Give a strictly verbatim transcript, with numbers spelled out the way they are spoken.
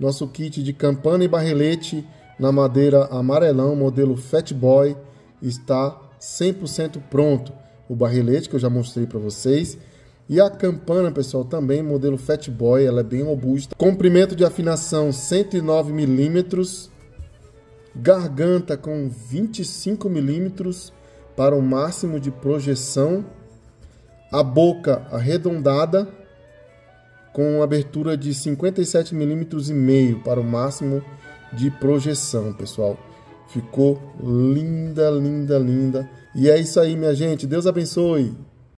Nosso kit de campana e barrelete na madeira amarelão, modelo Fat Boy, está cem por cento pronto. O barrelete que eu já mostrei para vocês. E a campana, pessoal, também modelo Fat Boy, ela é bem robusta. Comprimento de afinação cento e nove milímetros. Garganta com vinte e cinco milímetros para o máximo de projeção. A boca arredondada com abertura de cinquenta e sete milímetros e meio para o máximo de projeção, pessoal. Ficou linda, linda, linda. E é isso aí, minha gente. Deus abençoe.